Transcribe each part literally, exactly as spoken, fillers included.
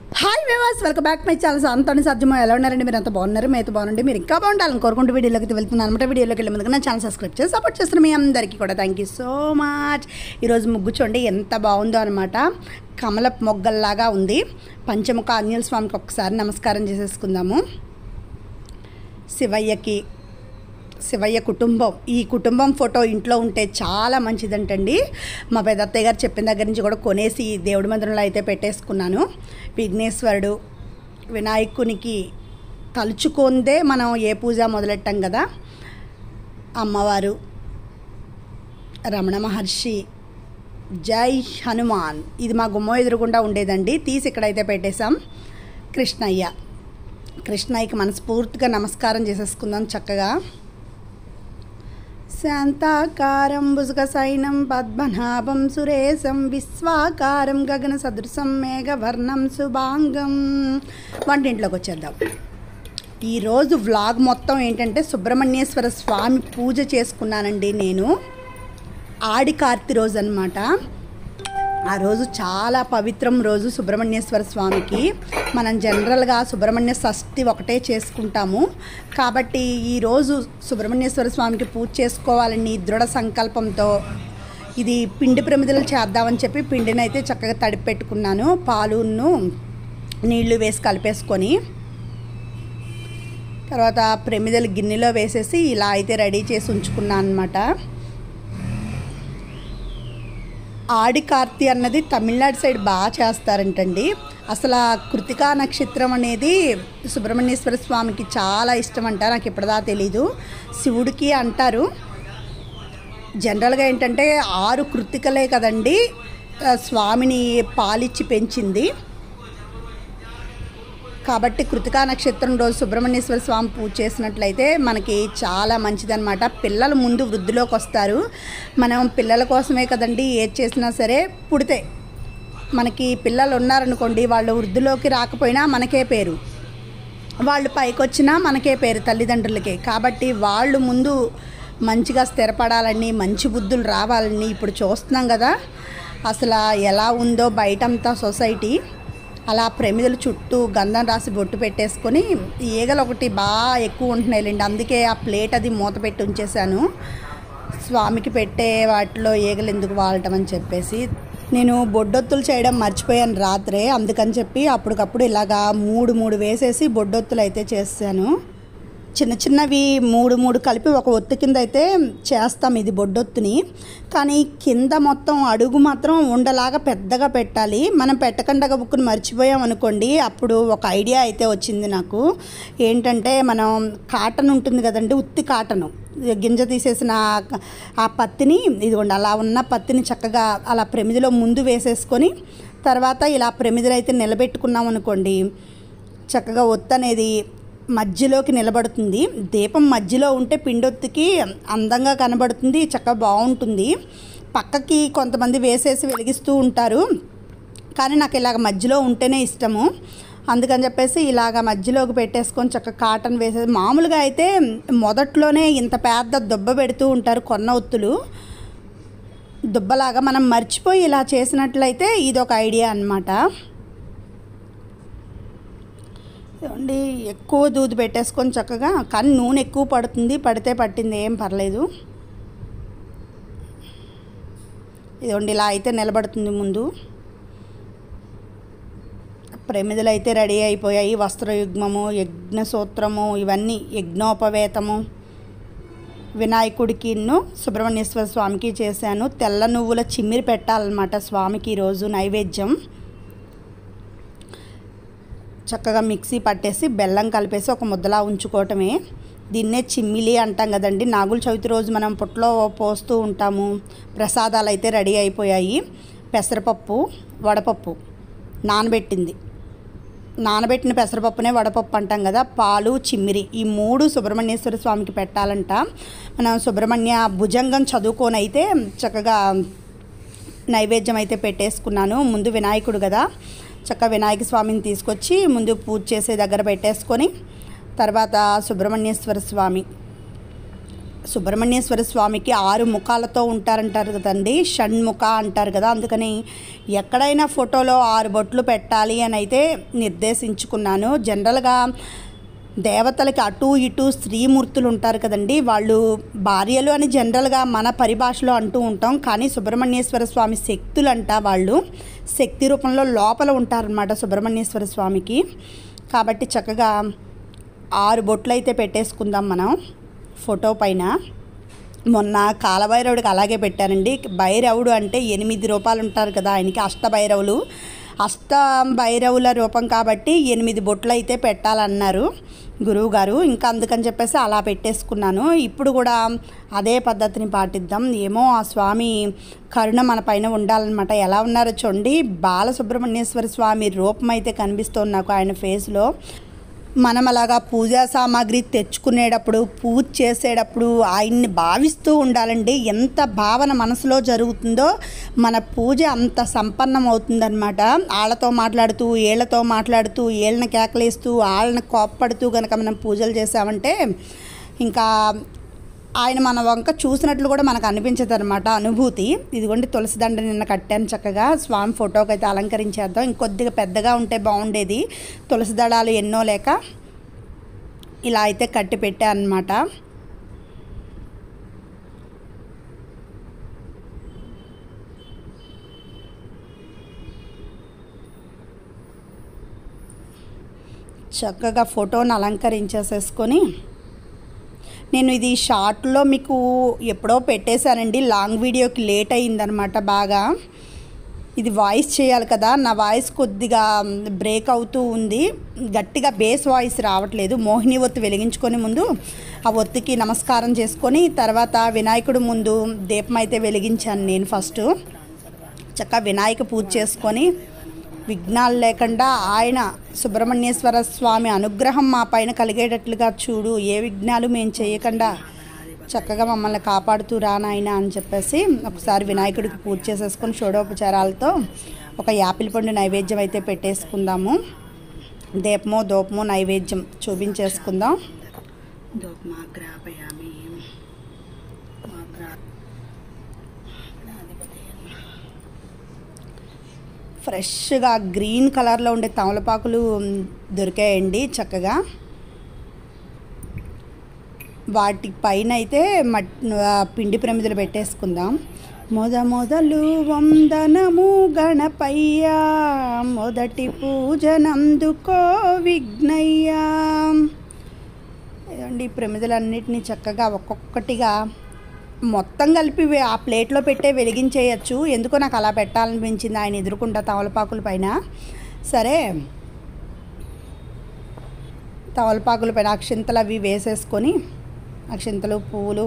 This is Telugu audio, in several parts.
Hi viewers, welcome back my channel. అంతని సాధ్యమో ఎలా ఉన్నారండి? మీరు అంత బాగున్నారు, మీతో బాగుండి మీరు ఇంకా బాగుండాలని కోరుకుంటూ వీడియోలోకి వెళ్తున్నాను అనమాట. వీడియోలోకి వెళ్ళే ముందుగా నా ఛానల్ సబ్స్క్రైబ్ చేసి సపోర్ట్ చేస్తున్న మీ అందరికీ కూడా థ్యాంక్ యూ సో మచ్. ఈరోజు ముగ్గు చూడండి ఎంత బాగుందో అనమాట. కమల మొగ్గల్లాగా ఉంది. పంచముఖ ఆంజనేయ స్వామికి ఒకసారి నమస్కారం చేసేసుకుందాము. శివయ్యకి, శివయ్య కుటుంబం, ఈ కుటుంబం ఫోటో ఇంట్లో ఉంటే చాలా మంచిదంటండి. మా పెద్దత్తయ్య గారు చెప్పిన దగ్గర నుంచి కూడా కొనేసి దేవుడి మందిరంలో అయితే పెట్టేసుకున్నాను. విఘ్నేశ్వరుడు, వినాయకునికి తలుచుకుందే మనం ఏ పూజ మొదలెట్టాం కదా. అమ్మవారు, రమణ మహర్షి, జై హనుమాన్, ఇది మా గుమ్మ ఎదురుగుండా ఉండేదండి, తీసి ఇక్కడైతే పెట్టేశాం. కృష్ణయ్య, కృష్ణయ్యకి మనస్ఫూర్తిగా నమస్కారం చేసేసుకుందాం చక్కగా. శాంతాకారం భుజగశయనం పద్మనాభం సురేశం విశ్వాకారం గగన సదృశం మేఘవర్ణం శుభాంగం. వంటింట్లోకి వచ్చేద్దాం. ఈరోజు వ్లాగ్ మొత్తం ఏంటంటే సుబ్రహ్మణ్యేశ్వర స్వామి పూజ చేసుకున్నానండి నేను. ఆడి కార్తీ రోజు అనమాట. ఆ రోజు చాలా పవిత్రం రోజు సుబ్రహ్మణ్యేశ్వర స్వామికి. మనం జనరల్గా సుబ్రహ్మణ్య షష్ఠి ఒకటే చేసుకుంటాము కాబట్టి ఈరోజు సుబ్రహ్మణ్యేశ్వర స్వామికి పూజ చేసుకోవాలని దృఢ సంకల్పంతో ఇది పిండి ప్రమిదలు చేద్దామని చెప్పి పిండిని అయితే చక్కగా తడిపి పెట్టుకున్నాను. పాలును నీళ్లు వేసి కలిపేసుకొని తర్వాత ప్రమిదలు గిన్నెలో వేసేసి ఇలా అయితే రెడీ చేసి ఉంచుకున్నాను అనమాట. ఆడి కార్తీ అన్నది తమిళనాడు సైడ్ బాగా చేస్తారంటండి. అసలు ఆ కృతికా నక్షత్రం అనేది సుబ్రహ్మణ్యేశ్వర స్వామికి చాలా ఇష్టం అంట. నాకు ఇప్పటిదా తెలీదు. శివుడికి అంటారు. జనరల్గా ఏంటంటే ఆరు కృతికలే కదండి స్వామిని పాలిచ్చి పెంచింది కాబట్టి కృతికా నక్షత్రం రోజు సుబ్రహ్మణ్యేశ్వర స్వామి పూజ చేసినట్లయితే మనకి చాలా మంచిదన్నమాట. పిల్లలు ముందు వృద్ధిలోకి వస్తారు. మనం పిల్లల కోసమే కదండి ఏది చేసినా సరే. పుడితే మనకి పిల్లలు ఉన్నారనుకోండి, వాళ్ళు వృద్ధిలోకి రాకపోయినా మనకే పేరు, వాళ్ళు పైకి వచ్చినా మనకే పేరు తల్లిదండ్రులకే. కాబట్టి వాళ్ళు ముందు మంచిగా స్థిరపడాలని, మంచి బుద్ధులు రావాలని ఇప్పుడు చూస్తున్నాం కదా అసలు ఎలా ఉందో బయటంతా సొసైటీ. అలా ప్రమిదలు చుట్టూ గంధం రాసి బొట్టు పెట్టేసుకొని ఈగలు ఒకటి బాగా ఎక్కువ ఉంటున్నాయిలేండి, అందుకే ఆ ప్లేట్ అది మూత పెట్టి ఉంచేసాను. స్వామికి పెట్టే వాటిలో ఈగలు ఎందుకు వాడటం అని చెప్పేసి నేను బొడ్డొత్తులు చేయడం మర్చిపోయాను రాత్రే. అందుకని చెప్పి అప్పటికప్పుడు ఇలాగా మూడు మూడు వేసేసి బొడ్డొత్తులు అయితే చేశాను. చిన్న చిన్నవి మూడు మూడు కలిపి ఒక ఒత్తు కింద అయితే చేస్తాం ఇది బొడ్డొత్తుని. కానీ కింద మొత్తం అడుగు మాత్రం ఉండలాగా పెద్దగా పెట్టాలి. మనం పెట్టకుండా బుక్కుని మర్చిపోయాం అనుకోండి, అప్పుడు ఒక ఐడియా అయితే వచ్చింది నాకు. ఏంటంటే మనం కాటన్ ఉంటుంది కదండి, ఉత్తి కాటను గింజ తీసేసిన ఆ పత్తిని, ఇదిగోండి అలా ఉన్న పత్తిని చక్కగా అలా ప్రమిదిలో ముందు వేసేసుకొని తర్వాత ఇలా ప్రమిదిలో అయితే నిలబెట్టుకున్నాం అనుకోండి, చక్కగా ఒత్తు అనేది మధ్యలోకి నిలబడుతుంది. దీపం మధ్యలో ఉంటే పిండొత్తుకి అందంగా కనబడుతుంది, చక్కగా బాగుంటుంది. పక్కకి కొంతమంది వేసేసి వెలిగిస్తూ ఉంటారు, కానీ నాకు ఇలాగ మధ్యలో ఉంటేనే ఇష్టము. అందుకని చెప్పేసి ఇలాగ మధ్యలోకి పెట్టేసుకొని చక్కగా కాటన్ వేసేసి, మామూలుగా అయితే మొదట్లోనే ఇంత పెద్ద దుబ్బ పెడుతూ ఉంటారు కొన్న ఒత్తులు, దుబ్బలాగా. మనం మర్చిపోయి ఇలా చేసినట్లయితే ఇది ఒక ఐడియా అన్నమాట. అండి ఎక్కువ దూది పెట్టేసుకొని చక్కగా, కానీ నూనె ఎక్కువ పడుతుంది, పడితే పట్టింది ఏం పర్లేదు. ఇదిగోండి ఇలా అయితే నిలబడుతుంది ముందు. ప్రమిదలు అయితే రెడీ అయిపోయాయి. వస్త్రయుగ్మము, యజ్ఞ సూత్రము, ఇవన్నీ యజ్ఞోపవేతము వినాయకుడికిను సుబ్రహ్మణ్యేశ్వర స్వామికి చేశాను. తెల్ల నువ్వుల చిమ్మిరి పెట్టాలన్నమాట స్వామికి ఈరోజు నైవేద్యం. చక్కగా మిక్సీ పట్టేసి బెల్లం కలిపేసి ఒక ముద్దలా ఉంచుకోవటమే. దీన్నే చిమ్మిలి అంటాం కదండి. నాగుల చవితి రోజు మనం పుట్లో పోస్తూ ఉంటాము. ప్రసాదాలు అయితే రెడీ అయిపోయాయి. పెసరపప్పు, వడపప్పు నానబెట్టింది, నానబెట్టిన పెసరపప్పునే వడపప్పు అంటాం కదా. పాలు, చిమ్మిరి, ఈ మూడు సుబ్రహ్మణ్యేశ్వర స్వామికి పెట్టాలంట. మనం సుబ్రహ్మణ్య భుజంగం చదువుకొని అయితే చక్కగా నైవేద్యం అయితే పెట్టేసుకున్నాను. ముందు వినాయకుడు కదా, చక్కగా వినాయక స్వామిని తీసుకొచ్చి ముందు పూజ చేసే దగ్గర పెట్టేసుకొని తర్వాత సుబ్రహ్మణ్యేశ్వర స్వామి సుబ్రహ్మణ్యేశ్వర స్వామికి ఆరు ముఖాలతో ఉంటారంటారు కదండి, షణ్ముఖ అంటారు కదా. అందుకని ఎక్కడైనా ఫోటోలో ఆరు బొట్లు పెట్టాలి అని అయితే నిర్దేశించుకున్నాను. జనరల్గా దేవతలకి అటు ఇటు స్త్రీమూర్తులు ఉంటారు కదండి, వాళ్ళు భార్యలు అని జనరల్గా మన పరిభాషలో అంటూ ఉంటాం. కానీ సుబ్రహ్మణ్యేశ్వర స్వామి శక్తులు అంట, వాళ్ళు శక్తి రూపంలో లోపల ఉంటారనమాట సుబ్రహ్మణ్యేశ్వర స్వామికి. కాబట్టి చక్కగా ఆరు బొట్లు అయితే పెట్టేసుకుందాం మనం ఫోటో పైన. మొన్న కాలభైరవుడికి అలాగే పెట్టారండి. భైరవుడు అంటే ఎనిమిది రూపాయలు ఉంటారు కదా, ఆయనకి అష్టభైరవులు, అష్ట భైరవుల రూపం కాబట్టి ఎనిమిది బొట్లు అయితే పెట్టాలన్నారు గురువు గారు. ఇంకా అందుకని చెప్పేసి అలా పెట్టేసుకున్నాను. ఇప్పుడు కూడా అదే పద్ధతిని పాటిద్దాం. ఏమో ఆ స్వామి కరుణ మన పైన ఉండాలన్నమాట. ఎలా ఉన్నారో చూడండి, బాలసుబ్రహ్మణ్యేశ్వర స్వామి రూపం అయితే కనిపిస్తుంది నాకు ఆయన ఫేస్లో. మనం అలాగా పూజా సామాగ్రి తెచ్చుకునేటప్పుడు, పూజ చేసేటప్పుడు ఆయన్ని భావిస్తూ ఉండాలండి. ఎంత భావన మనసులో జరుగుతుందో మన పూజ అంత సంపన్నం అవుతుందన్నమాట. వాళ్ళతో మాట్లాడుతూ, ఏళ్లతో మాట్లాడుతూ, ఏళ్ళని కేకలేస్తూ, వాళ్ళని కోప్పడుతూ కనుక మనం పూజలు చేసామంటే ఇంకా ఆయన మన వంక చూసినట్లు కూడా మనకు అనిపించదు అనమాట, అనుభూతి. ఇదిగోండి తులసి దండ నిన్న కట్టాను చక్కగా. స్వామి ఫోటోకి అయితే అలంకరించేద్దాం. ఇంకొద్దిగా పెద్దగా ఉంటే బాగుండేది, తులసి దళాలు ఎన్నో లేక ఇలా అయితే కట్టి పెట్టా అన్నమాట. చక్కగా ఫోటోని అలంకరించేసేసుకొని, నేను ఇది షార్ట్లో మీకు ఎప్పుడో పెట్టేశానండి, లాంగ్ వీడియోకి లేట్ అయిందనమాట బాగా. ఇది వాయిస్ చేయాలి కదా, నా వాయిస్ కొద్దిగా బ్రేక్ అవుతూ ఉంది, గట్టిగా బేస్ వాయిస్ రావట్లేదు. మోహిని ఒత్తి వెలిగించుకొని ముందు ఆ ఒత్తికి నమస్కారం చేసుకొని తర్వాత వినాయకుడు ముందు దీపం అయితే వెలిగించాను నేను. ఫస్ట్ చక్కగా వినాయక పూజ చేసుకొని విఘ్నాలు లేకుండా ఆయన సుబ్రహ్మణ్యేశ్వర స్వామి అనుగ్రహం మా పైన కలిగేటట్లుగా చూడు, ఏ విఘ్నాలు మేము చేయకుండా చక్కగా మమ్మల్ని కాపాడుతూ రానాయన అని చెప్పేసి ఒకసారి వినాయకుడికి పూజ చేసేసుకొని షోడోపచారాలతో ఒక యాపిల్ పండు నైవేద్యం అయితే పెట్టేసుకుందాము. దీపము దూపము నైవేద్యం చూపించేసుకుందాం. ఫ్రెష్గా గ్రీన్ కలర్లో ఉండే తమలపాకులు దొరికాయండి చక్కగా. వాటి పైన అయితే మట్ పిండి ప్రమిదలు పెట్టేసుకుందాం. మొద మొదలు వందనము గణపయ్య, మొదటి పూజనందుకో విఘ్నయ్య. ఏదండి ప్రమిదలన్నిటినీ చక్కగా ఒక్కొక్కటిగా మొత్తం కలిపి ఆ ప్లేట్లో పెట్టే వెలిగించేయచ్చు. ఎందుకో నాకు అలా పెట్టాలనిపించింది ఆయన ఎదురుకుండా తమలపాకుల పైన. సరే తమలపాకుల పైన అక్షింతలు అవి వేసేసుకొని, అక్షింతలు పువ్వులు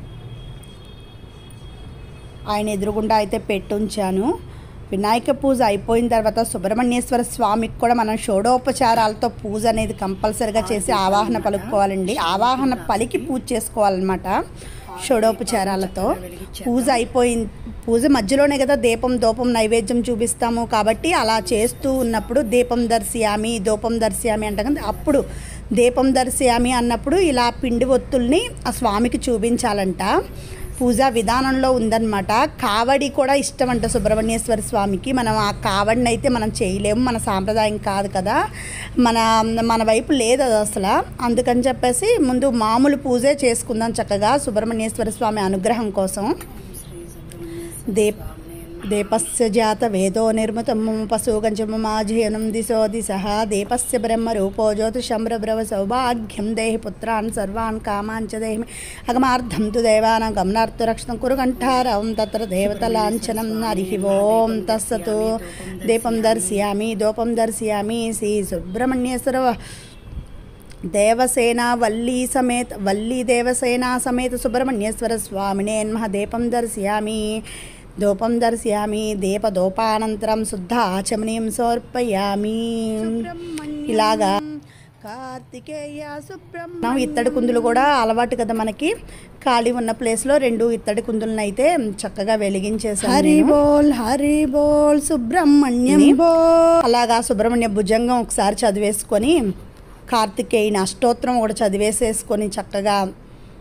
ఆయన ఎదురుగుండా అయితే పెట్టుంచాను. వినాయక పూజ అయిపోయిన తర్వాత సుబ్రహ్మణ్యేశ్వర స్వామికి కూడా మనం షోడోపచారాలతో పూజ అనేది కంపల్సరిగా చేసి ఆవాహన పలుకోవాలండి. ఆవాహన పలికి పూజ చేసుకోవాలన్నమాట షోడోపచారాలతో. పూజ అయిపోయిన పూజ మధ్యలోనే కదా దీపం దూపం నైవేద్యం చూపిస్తాము. కాబట్టి అలా చేస్తూ ఉన్నప్పుడు దీపం దర్శయామి దూపం దర్శయామి అంటాం కదా, అప్పుడు దీపం దర్శయామి అన్నప్పుడు ఇలా పిండి ఒత్తుల్ని ఆ స్వామికి చూపించాలంట. పూజా విధానంలో ఉందన్నమాట. కావడి కూడా ఇష్టం అంట సుబ్రహ్మణ్యేశ్వర స్వామికి. మనం ఆ కావడిని అయితే మనం చేయలేము, మన సాంప్రదాయం కాదు కదా, మన మన వైపు లేదు అది అసలు. అందుకని చెప్పేసి ముందు మామూలు పూజే చేసుకుందాం చక్కగా సుబ్రహ్మణ్యేశ్వర స్వామి అనుగ్రహం కోసం. దీప దీపస్య జాత వేదో నిర్మతం పశుగంచమాజయనం దిశో దిశ దీపస్య బ్రహ్మ రూపో జ్యోతిషంబ్రభ్రవ సౌభాగ్యం దేహి పుత్రాన్ సర్వాన్ కామాంచ దేహి అగమార్థం తు దేవానాం గమనార్థ రక్షణం కురు కంఠారం తత్ర దేవతలాంఛనం హరి ఓం తస్సతు. దీపం దర్శయామి దూపం దర్శయామి శ్రీ సుబ్రహ్మణ్యేశ్వర దేవసేన వల్లీ సమేత వల్లీ దేవసేన సమేత సుబ్రహ్మణ్యేశ్వర స్వామినే నమః. దీపం దర్శయామి దూపం దర్శయామి దీపదూపానంతరం శుద్ధ ఆచమనీయం సమర్పయామి. ఇలాగా కార్తికేయ సుబ్రహ్మణ్యం. ఇత్తడి కుందులు కూడా అలవాటు కదా మనకి. ఖాళీ ఉన్న ప్లేస్లో రెండు ఇత్తడి కుందులను అయితే చక్కగా వెలిగించేసాను. హరి బోల్ హరి బోల్ సుబ్రహ్మణ్యం బోల్. అలాగా సుబ్రహ్మణ్య భుజంగం ఒకసారి చదివేసుకొని కార్తికేయుని అష్టోత్తరం కూడా చదివేసేసుకొని చక్కగా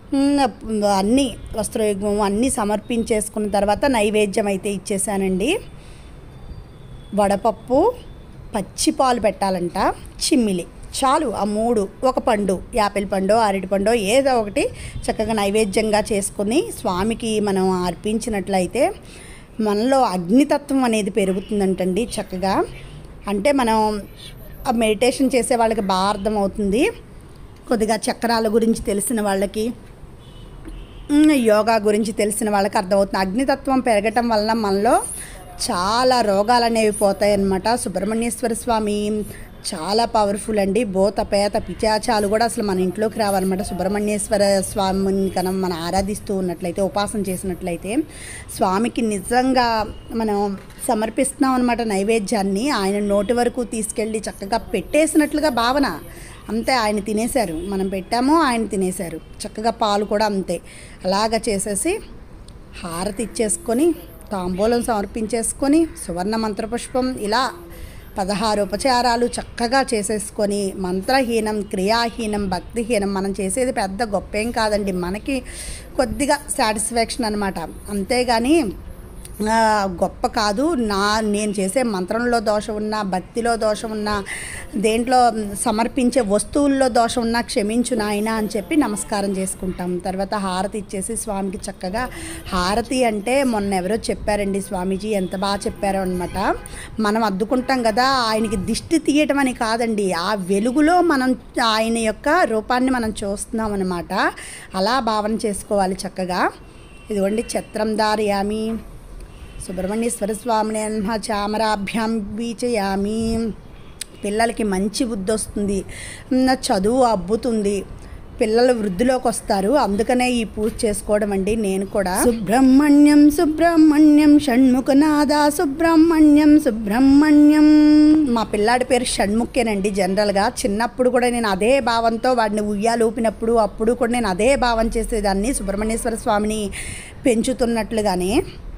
అన్నీ వస్త్రయుగ్మం అన్నీ సమర్పించేసుకున్న తర్వాత నైవేద్యం అయితే ఇచ్చేసానండి. వడపప్పు, పచ్చి పాలు పెట్టాలంట, చిమ్మిలి, చాలు ఆ మూడు, ఒక పండు, యాపిల్ పండు, అరటి పండు ఏదో ఒకటి చక్కగా నైవేద్యంగా చేసుకుని స్వామికి మనం అర్పించినట్లయితే మనలో అగ్నితత్వం అనేది పెరుగుతుందంటండి చక్కగా. అంటే మనం ఆ మెడిటేషన్ చేసే వాళ్ళకి బాగా అర్థమవుతుంది. కొద్దిగా చక్రాల గురించి తెలిసిన వాళ్ళకి, యోగా గురించి తెలిసిన వాళ్ళకి అర్థమవుతుంది. అగ్నితత్వం పెరగటం వలన మనలో చాలా రోగాలు అనేవి పోతాయి అన్నమాట. సుబ్రహ్మణ్యేశ్వర స్వామి చాలా పవర్ఫుల్ అండి. భూత పేత పిశాచాలు కూడా అసలు మన ఇంట్లోకి రావాలన్నమాట. సుబ్రహ్మణ్యేశ్వర స్వామిని కనుక మనం ఆరాధిస్తూ ఉన్నట్లయితే, ఉపాసన చేసినట్లయితే స్వామికి నిజంగా మనం సమర్పిస్తున్నాం అనమాట నైవేద్యాన్ని. ఆయన నోటి వరకు తీసుకెళ్ళి చక్కగా పెట్టేసినట్లుగా భావన. అంతే, ఆయన తినేశారు, మనం పెట్టాము, ఆయన తినేశారు. చక్కగా పాలు కూడా అంతే. అలాగ చేసేసి హారతి ఇచ్చేసుకొని తాంబూలం సమర్పించేసుకొని సువర్ణ మంత్రపుష్పం ఇలా పదహారు ఉపచారాలు చక్కగా చేసేసుకొని, మంత్రహీనం, క్రియాహీనం, భక్తిహీనం, మనం చేసేది పెద్ద గొప్ప ఏం కాదండి, మనకి కొద్దిగా సాటిస్ఫాక్షన్ అనమాట. అంతేగాని గొప్ప కాదు. నా నేను చేసే మంత్రంలో దోషం ఉన్నా, భక్తిలో దోషం ఉన్నా, దేంట్లో సమర్పించే వస్తువుల్లో దోషం ఉన్నా క్షమించు నాయన అని చెప్పి నమస్కారం చేసుకుంటాం. తర్వాత హారతి ఇచ్చేసి స్వామికి చక్కగా, హారతి అంటే మొన్న ఎవరో చెప్పారండి స్వామీజీ, ఎంత బాగా చెప్పారో అనమాట. మనం అద్దుకుంటాం కదా, ఆయనకి దిష్టి తీయటం అని కాదండి, ఆ వెలుగులో మనం ఆయన యొక్క రూపాన్ని మనం చూస్తున్నాం అనమాట. అలా భావన చేసుకోవాలి చక్కగా. ఇదిగోండి ఛత్రం ధారయామి, సుబ్రహ్మణ్యేశ్వర స్వామిని నమః, చామరాభ్యాం వీచయామి. పిల్లలకి మంచి బుద్ధి వస్తుంది, చదువు అబ్బుతుంది, పిల్లలు వృద్ధిలోకి వస్తారు. అందుకనే ఈ పూజ చేసుకోవడం అండి. నేను కూడా సుబ్రహ్మణ్యం సుబ్రహ్మణ్యం షణ్ముఖనాథ సుబ్రహ్మణ్యం సుబ్రహ్మణ్యం. మా పిల్లాడి పేరు షణ్ముఖేనండి. జనరల్గా చిన్నప్పుడు కూడా నేను అదే భావంతో వాడిని ఉయ్యాలు ఊపినప్పుడు అప్పుడు కూడా నేను అదే భావం చేసేదాన్ని, సుబ్రహ్మణ్యేశ్వర స్వామిని పెంచుతున్నట్లుగానే.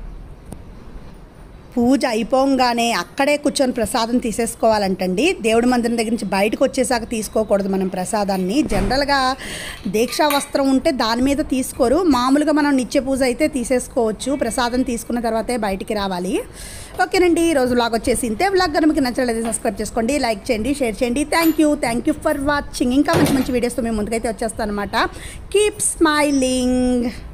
పూజ అయిపోగానే అక్కడే కూర్చొని ప్రసాదం తీసేసుకోవాలంటండి. దేవుడి మందిరం దగ్గర నుంచి బయటకు వచ్చేసాక తీసుకోకూడదు మనం ప్రసాదాన్ని. జనరల్గా దీక్షా వస్త్రం ఉంటే దాని మీద తీసుకోరు, మామూలుగా మనం నిత్య పూజ అయితే తీసేసుకోవచ్చు. ప్రసాదం తీసుకున్న తర్వాతే బయటికి రావాలి. ఓకేనండి, ఈరోజు వ్లాగ్ వచ్చేసి ఇంతే. వ్లాగ్ కనుక మీకు నచ్చలేదు సబ్స్క్రైబ్ చేసుకోండి, లైక్ చేయండి, షేర్ చేయండి. Thank you thank you for watching. ఇంకా మంచి మంచి వీడియోస్తో మేము ముందుకైతే వచ్చేస్తాను అనమాట. Keep smiling.